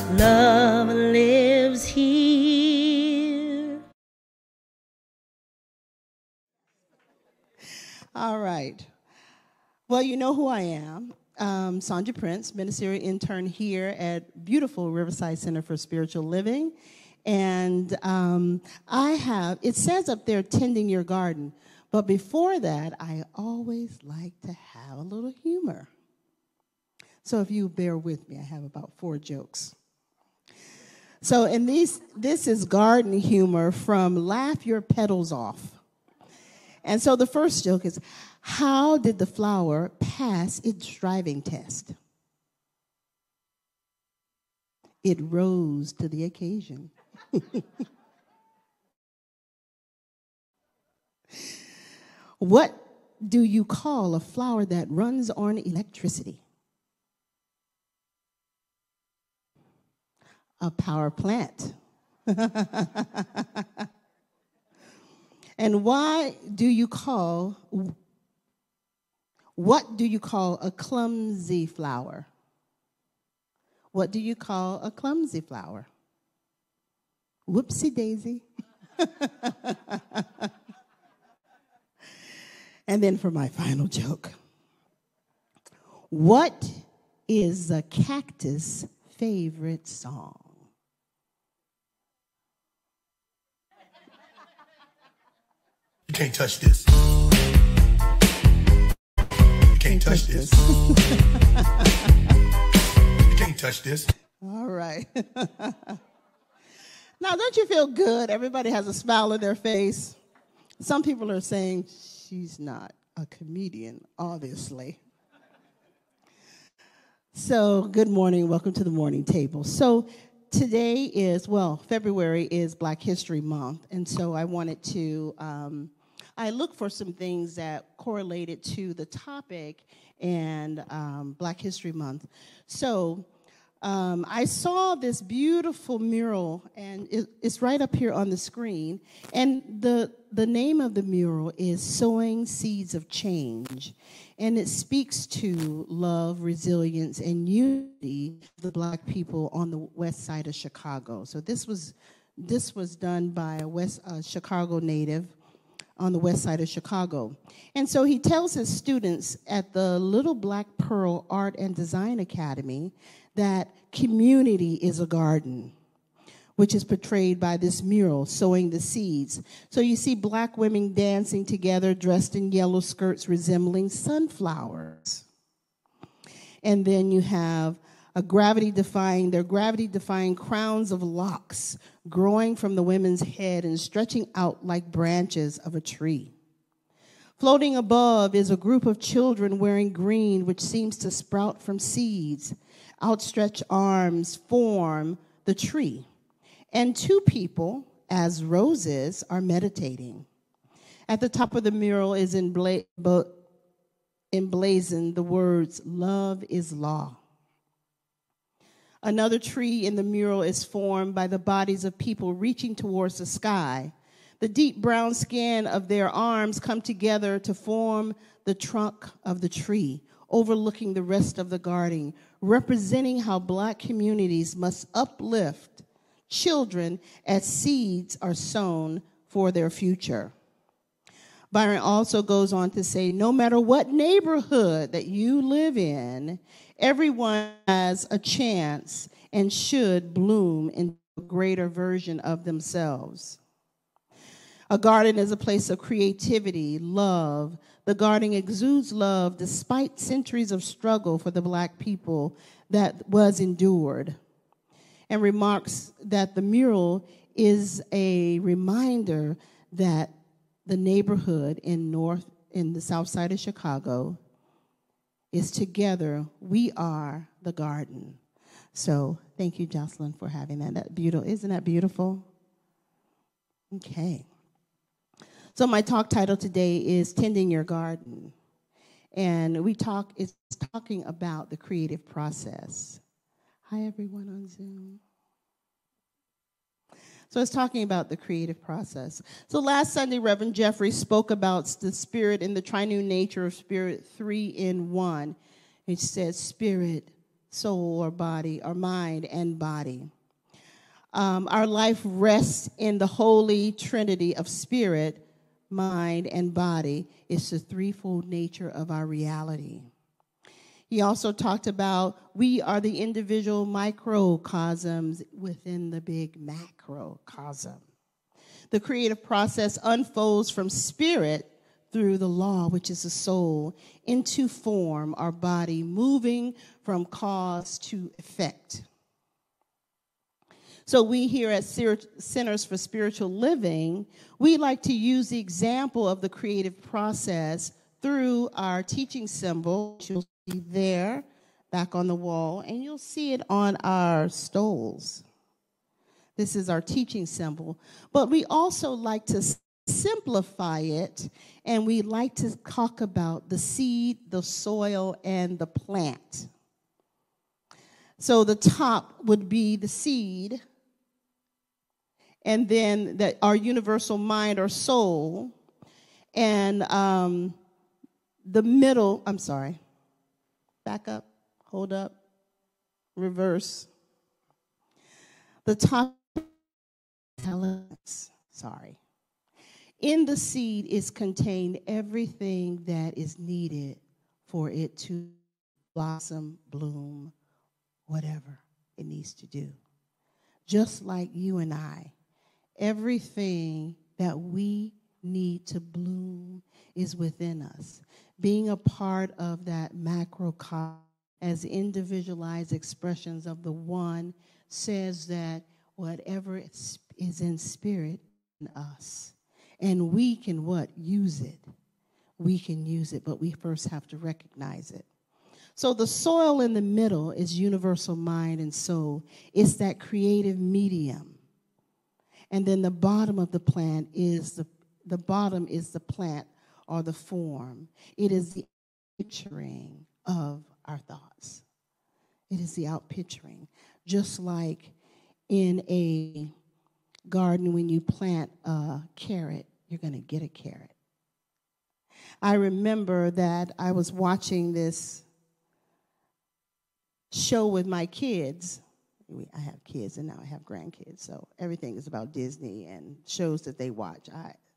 Love lives here. All right. Well, you know who I am. Sonja Prince, Ministerial Intern here at beautiful Riverside Center for Spiritual Living. And it says up there, tending your garden. But before that, I always like to have a little humor. So if you bear with me, I have about 4 jokes. So this is garden humor from Laugh Your Petals Off. And so the first joke is, how did the flower pass its driving test? It rose to the occasion. What do you call a flower that runs on electricity? A power plant. And what do you call a clumsy flower? What do you call a clumsy flower? Whoopsie daisy. And then for my final joke, what is a cactus' favorite song? You can't touch this. You can't touch this. You can't touch this. All right. Now, don't you feel good? Everybody has a smile on their face. Some people are saying, she's not a comedian, obviously. So, good morning. Welcome to the morning table. So, today is, February is Black History Month. And so I wanted to, I looked for some things that correlated to the topic and Black History Month. So, I saw this beautiful mural, and it's right up here on the screen. And the name of the mural is Sowing Seeds of Change. And it speaks to love, resilience, and unity of the Black people on the west side of Chicago. So this was done by a Chicago native on the west side of Chicago. And so he tells his students at the Little Black Pearl Art and Design Academy that community is a garden, which is portrayed by this mural, Sowing the Seeds. So you see Black women dancing together, dressed in yellow skirts resembling sunflowers. And then you have their gravity-defying crowns of locks growing from the women's head and stretching out like branches of a tree. Floating above is a group of children wearing green, which seems to sprout from seeds. Outstretched arms form the tree. And 2 people, as roses, are meditating. At the top of the mural is emblazoned the words, "Love is law." Another tree in the mural is formed by the bodies of people reaching towards the sky. The deep brown skin of their arms come together to form the trunk of the tree, overlooking the rest of the garden, representing how Black communities must uplift children as seeds are sown for their future. Byron also goes on to say, no matter what neighborhood that you live in, everyone has a chance and should bloom into a greater version of themselves. A garden is a place of creativity, love. The garden exudes love despite centuries of struggle for the Black people that was endured. And remarks that the mural is a reminder that the neighborhood in the south side of Chicago is together. We are the garden. So thank you, Jocelyn, for having that. Isn't that beautiful? Okay. So my talk title today is Tending Your Garden. And it's talking about the creative process. Hi, everyone on Zoom. So it's talking about the creative process. So last Sunday, Reverend Jeffrey spoke about the Spirit and the triune nature of Spirit, 3 in 1. It says Spirit, soul or body, or mind and body. Our life rests in the holy trinity of spirit, mind, and body. It's the threefold nature of our reality. He also talked about we are the individual microcosms within the big macrocosm. The creative process unfolds from spirit through the law, which is the soul, into form, our body, moving from cause to effect. So we here at Centers for Spiritual Living, we like to use the example of the creative process through our teaching symbol, which you'll see there, back on the wall, and you'll see it on our stoles. This is our teaching symbol. But we also like to simplify it, and we like to talk about the seed, the soil, and the plant. So the top would be the seed, and then our universal mind or soul, and the middle, back up, hold up, reverse. The top, in the seed is contained everything that is needed for it to blossom, bloom, whatever it needs to do. Just like you and I, everything that we need to bloom is within us. Being a part of that macrocosm as individualized expressions of the one says that whatever is in spirit in us. And we can what? Use it. We can use it, but we first have to recognize it. So the soil in the middle is universal mind and soul. It's that creative medium. And then the bottom of the plant is the bottom is the plant or the form. It is the picturing of our thoughts. It is the outpicturing. Just like in a garden, when you plant a carrot, you're going to get a carrot. I remember that I was watching this show with my kids. I have kids and now I have grandkids, so everything is about Disney and shows that they watch.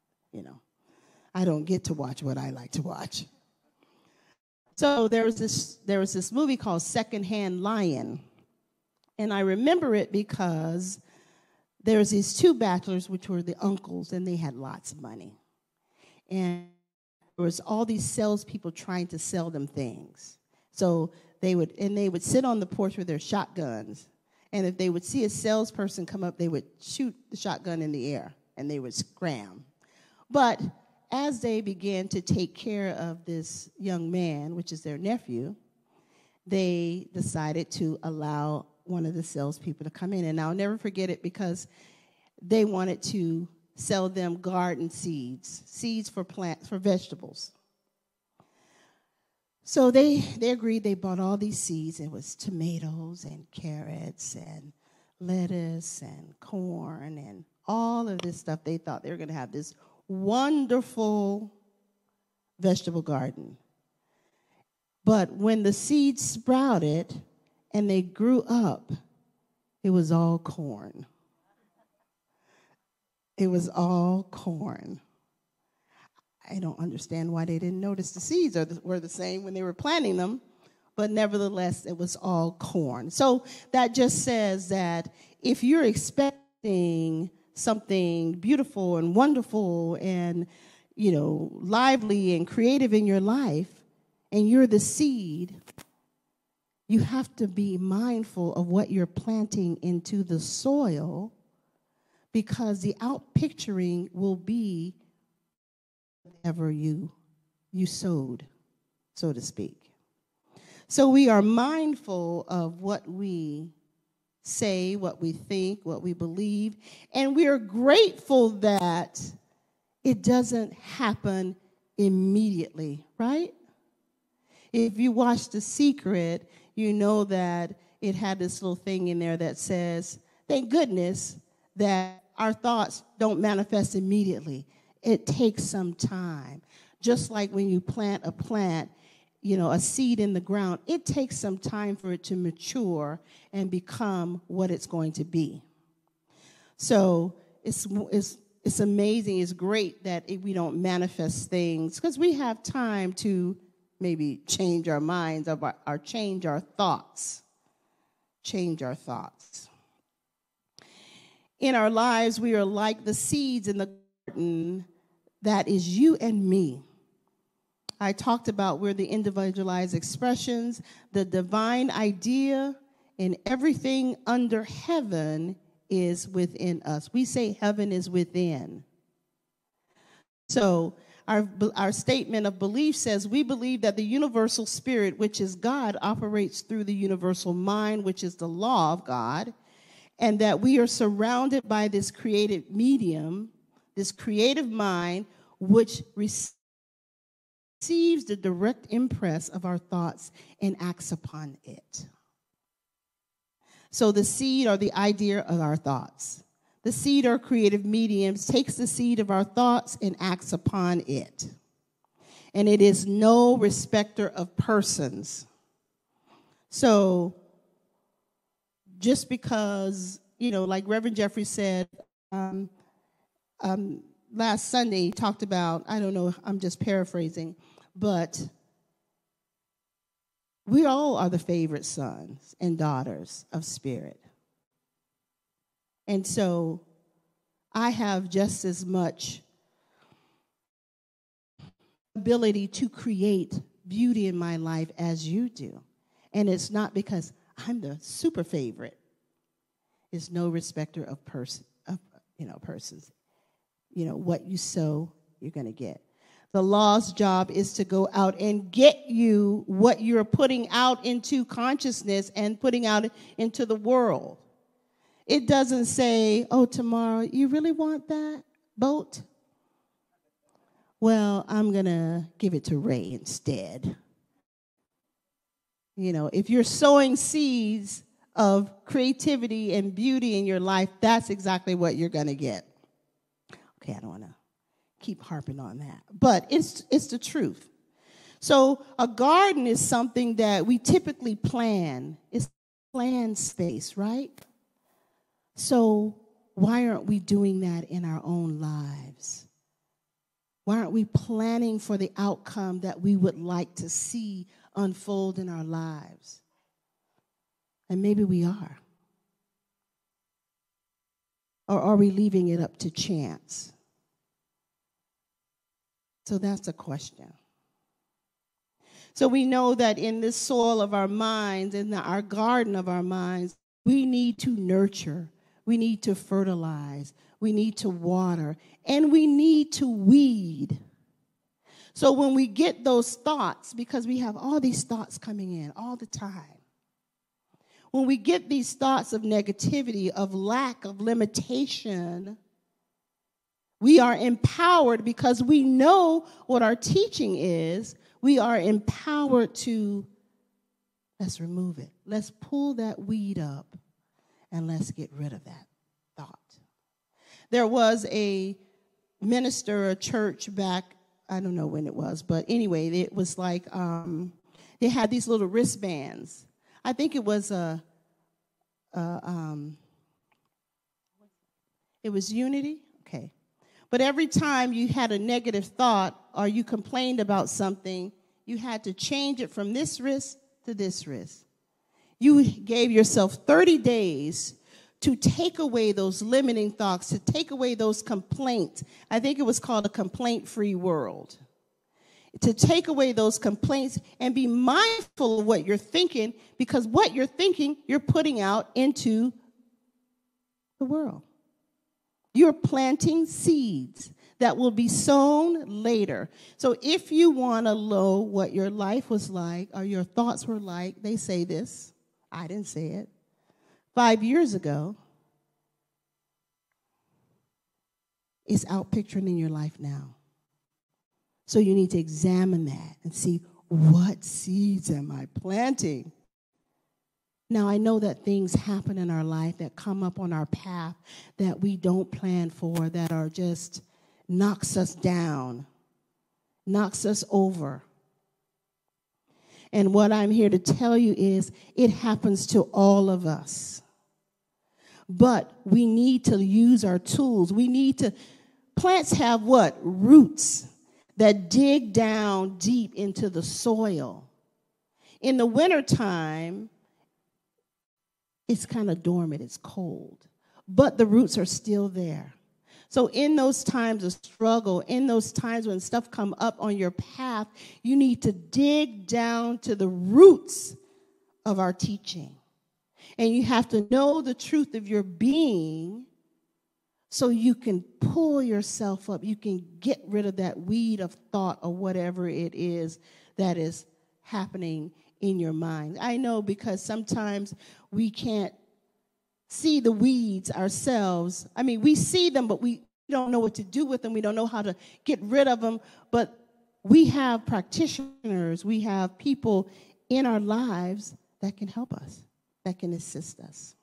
I don't get to watch what I like to watch. So there was this movie called Secondhand Lion, and I remember it because there's these two bachelors, which were the uncles, and they had lots of money, and there was all these salespeople trying to sell them things. So they would sit on the porch with their shotguns, and if they would see a salesperson come up, they would shoot the shotgun in the air, and they would scram. But as they began to take care of this young man, which is their nephew, they decided to allow one of the salespeople to come in. And I'll never forget it because they wanted to sell them garden seeds for plants, for vegetables. So they agreed. They bought all these seeds. It was tomatoes and carrots and lettuce and corn and all of this stuff. They thought they were going to have this wonderful vegetable garden. But when the seeds sprouted and they grew up, it was all corn. It was all corn. I don't understand why they didn't notice the seeds were the same when they were planting them, but nevertheless, it was all corn. So that just says that if you're expecting something beautiful and wonderful and, lively and creative in your life, and you're the seed, you have to be mindful of what you're planting into the soil, because the outpicturing will be whatever you sowed, so to speak. So we are mindful of what we say, what we think, what we believe, and we are grateful that it doesn't happen immediately, right? If you watch The Secret, you know that it had this little thing in there that says, thank goodness that our thoughts don't manifest immediately. It takes some time. Just like when you plant a plant, a seed in the ground, it takes some time for it to mature and become what it's going to be. So it's amazing. It's great that we don't manifest things because we have time to maybe change our minds or change our thoughts. Change our thoughts. In our lives, we are like the seeds in the garden that is you and me. I talked about we're the individualized expressions, the divine idea, and everything under heaven is within us. We say heaven is within. So our statement of belief says we believe that the universal spirit, which is God, operates through the universal mind, which is the law of God, and that we are surrounded by this creative medium, this creative mind, which receives the direct impress of our thoughts and acts upon it. So the seed or the idea of our thoughts. The seed or creative mediums takes the seed of our thoughts and acts upon it. And it is no respecter of persons. So just because, like Reverend Jeffrey said, last Sunday he talked about, I don't know, I'm just paraphrasing, but we all are the favorite sons and daughters of Spirit. And so I have just as much ability to create beauty in my life as you do. And it's not because I'm the super favorite. It's no respecter of persons. What you sow, you're going to get. The law's job is to go out and get you what you're putting out into consciousness and putting out into the world. It doesn't say, oh, tomorrow, you really want that boat? Well, I'm going to give it to Ray instead. If you're sowing seeds of creativity and beauty in your life, that's exactly what you're going to get. Okay, I don't want to keep harping on that, but it's the truth. So a garden is something that we typically plan. It's planned space, right? So why aren't we doing that in our own lives? Why aren't we planning for the outcome that we would like to see unfold in our lives? And maybe we are. Or are we leaving it up to chance? So that's a question. So we know that in this soil of our minds, in our garden of our minds, we need to nurture, we need to fertilize, we need to water, and we need to weed. So when we get those thoughts, because we have all these thoughts coming in all the time, when we get these thoughts of negativity, of lack, of limitation, we are empowered because we know what our teaching is. We are empowered to, let's remove it. Let's pull that weed up and let's get rid of that thought. There was a minister, a church back, I don't know when it was, but anyway, it was like they had these little wristbands. I think it was it was Unity, okay. But every time you had a negative thought or you complained about something, you had to change it from this wrist to this wrist. You gave yourself 30 days to take away those limiting thoughts, to take away those complaints. I think it was called a complaint-free world. To take away those complaints and be mindful of what you're thinking, because what you're thinking, you're putting out into the world. You're planting seeds that will be sown later. So if you want to know what your life was like or your thoughts were like, they say this. I didn't say it. 5 years ago, it's out picturing in your life now. So you need to examine that and see, what seeds am I planting? Now, I know that things happen in our life that come up on our path that we don't plan for, that are just knocks us down, knocks us over. And what I'm here to tell you is it happens to all of us. But we need to use our tools. Plants have what? Roots that dig down deep into the soil. In the wintertime, it's kind of dormant, it's cold, but the roots are still there. So in those times of struggle, in those times when stuff come up on your path, you need to dig down to the roots of our teaching. And you have to know the truth of your being so you can pull yourself up. You can get rid of that weed of thought or whatever it is that is happening in your mind. I know, because sometimes we can't see the weeds ourselves. I mean, we see them, but we don't know what to do with them. We don't know how to get rid of them. But we have practitioners, we have people in our lives that can help us, that can assist us.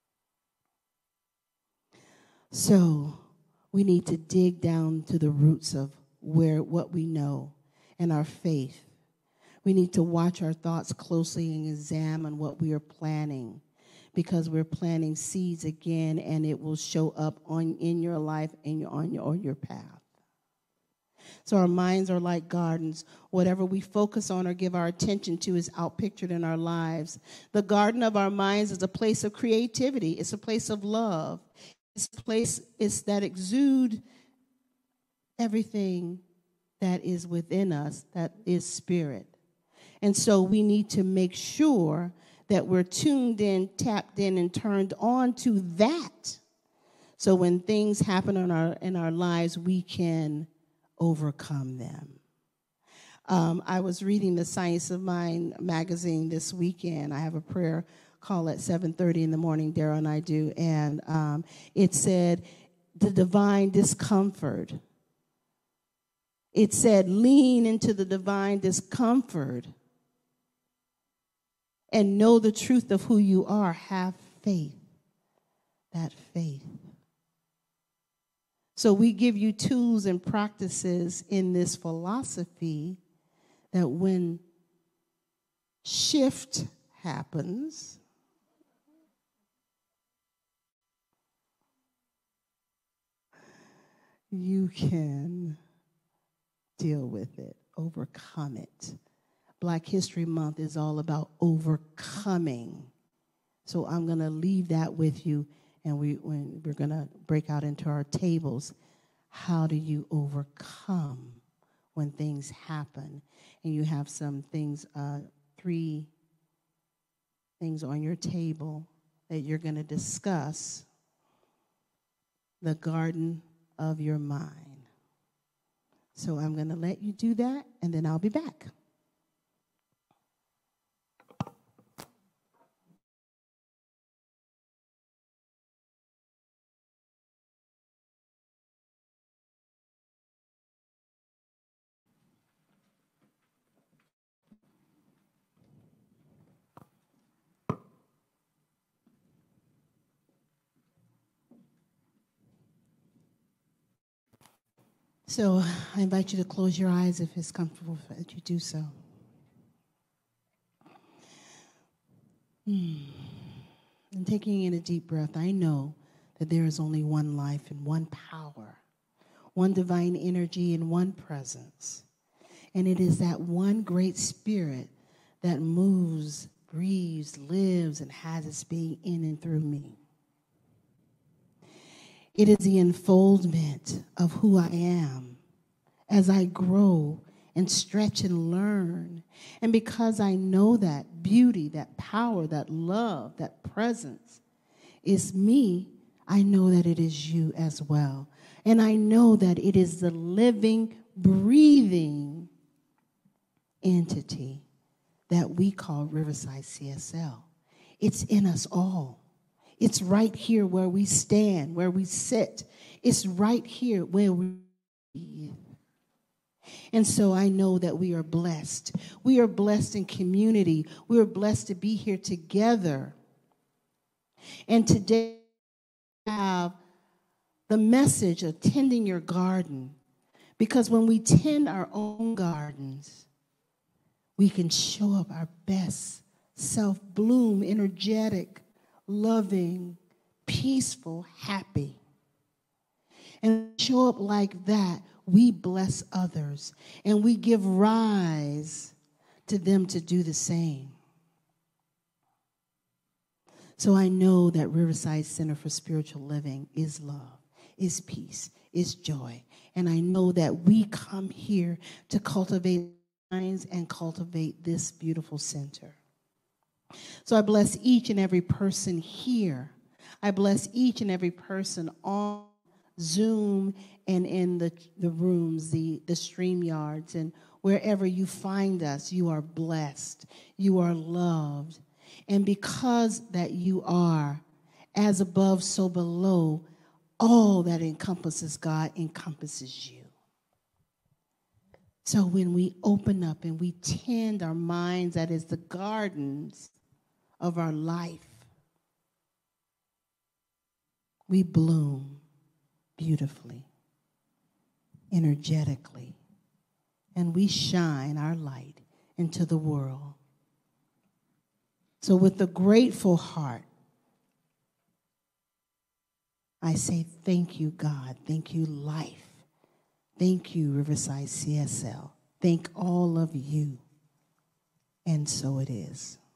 So we need to dig down to the roots of what we know and our faith. We need to watch our thoughts closely and examine what we are planning, because we're planting seeds again, and it will show up in your life and on your path. So our minds are like gardens. Whatever we focus on or give our attention to is outpictured in our lives. The garden of our minds is a place of creativity. It's a place of love. It's a place that exudes everything that is within us, that is spirit. And so we need to make sure that we're tuned in, tapped in, and turned on to that. So when things happen in our lives, we can overcome them. I was reading the Science of Mind magazine this weekend. I have a prayer call at 7:30 in the morning, Daryl and I do, and it said the divine discomfort. It said lean into the divine discomfort and know the truth of who you are. Have faith, that faith. So we give you tools and practices in this philosophy that when shift happens, you can deal with it, overcome it. Black History Month is all about overcoming. So I'm going to leave that with you, and we're going to break out into our tables. How do you overcome when things happen? And you have some things, 3 things on your table that you're going to discuss. The garden of your mind. So I'm going to let you do that, and then I'll be back. So I invite you to close your eyes if it's comfortable that you do so. And taking in a deep breath, I know that there is only one life and one power, one divine energy and one presence. And it is that one great spirit that moves, breathes, lives, and has its being in and through me. It is the unfoldment of who I am as I grow and stretch and learn. And because I know that beauty, that power, that love, that presence is me, I know that it is you as well. And I know that it is the living, breathing entity that we call Riverside CSL. It's in us all. It's right here where we stand, where we sit. It's right here where we breathe. And so I know that we are blessed. We are blessed in community. We are blessed to be here together. And today we have the message of tending your garden. Because when we tend our own gardens, we can show up our best self, bloom, energetic, loving, peaceful, happy. And show up like that, we bless others and we give rise to them to do the same. So I know that Riverside Center for Spiritual Living is love, is peace, is joy. And I know that we come here to cultivate minds and cultivate this beautiful center. So I bless each and every person here. I bless each and every person on Zoom and in the rooms, the stream yards, and wherever you find us, you are blessed. You are loved. And because that you are, as above, so below, all that encompasses God encompasses you. So when we open up and we tend our minds, that is the gardens of our life, we bloom beautifully, energetically, and we shine our light into the world. So with a grateful heart, I say thank you, God. Thank you, life. Thank you, Riverside CSL. Thank all of you. And so it is.